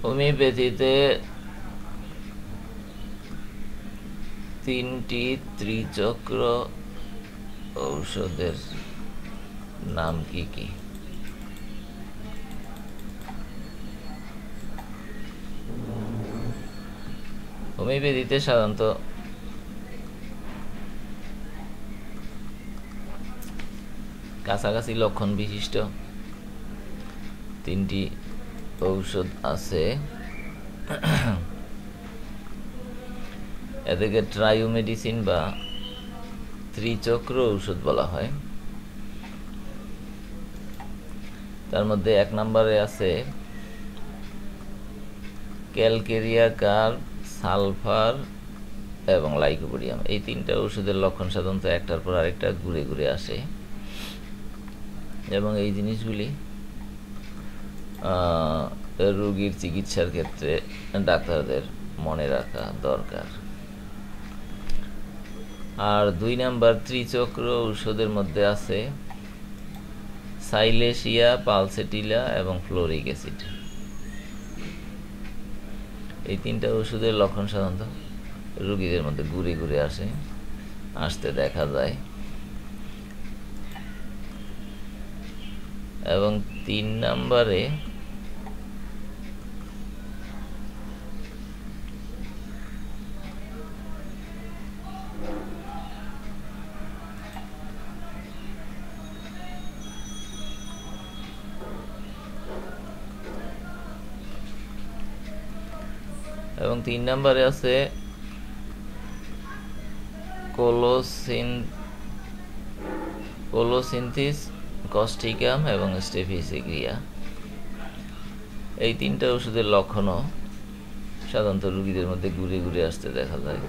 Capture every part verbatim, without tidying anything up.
হোমিওপ্যাথিতে তিনটি ত্রিচক্র ঔষধের নাম কি কি? হোমিওপ্যাথিতে সাধারণত কাছাকাছি লক্ষণ বিশিষ্ট তিনটি ঔষধ আছে। এদেরকে ট্রায়োমেডিসিন বা ত্রিচক্র ঔষধ বলা হয়। তার মধ্যে এক নম্বরে আছে ক্যালকেরিয়া কার্ব, সালফার এবং লাইকোপোডিয়াম। এই তিনটা ওষুধের লক্ষণ সাধারণত একটার পর আরেকটা ঘুরে ঘুরে আসে, এবং এই জিনিসগুলি রোগীর চিকিৎসার ক্ষেত্রে ডাক্তারদের মনে রাখা দরকার। আর দুই নাম্বার ত্রিচক্র ঔষধের মধ্যে আছে সাইলেশিয়া, পালসেটিলা এবং ফ্লোরিক অ্যাসিড। এই তিনটা ওষুধের লক্ষণ সাধারণত রোগীদের মধ্যে ঘুরে ঘুরে আসে আসতে দেখা যায়। এবং তিন নম্বরে এবং তিন নম্বরে আছে কোলোসিন কোলোসিনথিস, কস্টিকাম এবং স্টেফিসিক্রিয়া। এই তিনটা ওষুধের লক্ষণও সাধারণত রোগীদের মধ্যে ঘুরে ঘুরে আসতে দেখা যায়।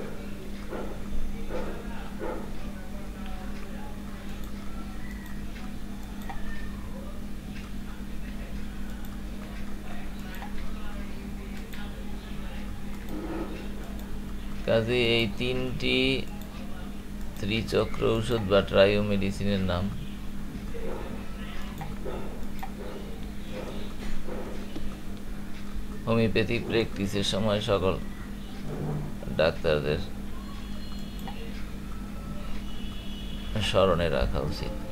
কাজে এই তিনটি ত্রিচক্র ঔষধ বা ট্রায়োমেডিসিনের নাম হোমিওপ্যাথি প্র্যাকটিসের সময় সকল ডাক্তারদের স্মরণে রাখা উচিত।